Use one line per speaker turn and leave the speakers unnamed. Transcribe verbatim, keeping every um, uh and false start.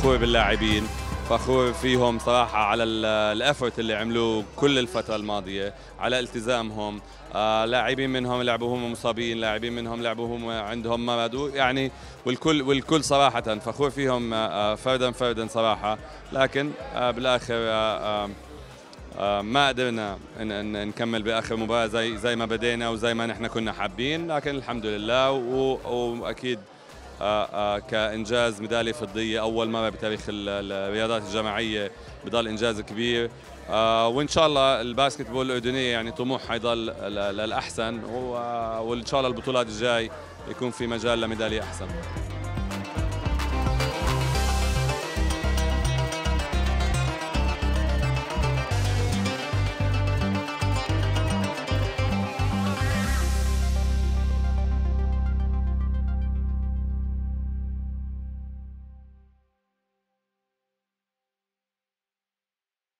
فخور باللاعبين، فخور فيهم صراحة على الافورت اللي عملوه كل الفترة الماضية، على التزامهم. آه لاعبين منهم لعبوا هم مصابين، لاعبين منهم لعبوا هم عندهم مرض، يعني والكل والكل صراحة فخور فيهم آه فردا فردا صراحة. لكن آه بالاخر آه آه آه ما قدرنا نكمل باخر مباراة زي زي ما بدينا وزي ما نحن كنا حابين، لكن الحمد لله. واكيد آه آه كإنجاز ميدالية فضية أول مرة بتاريخ الرياضات الجماعية بضل إنجاز كبير. آه وإن شاء الله الباسكت بول الأردنية يعني طموح حيضل للأحسن، وإن شاء الله البطولات الجاي يكون في مجال لميدالية أحسن.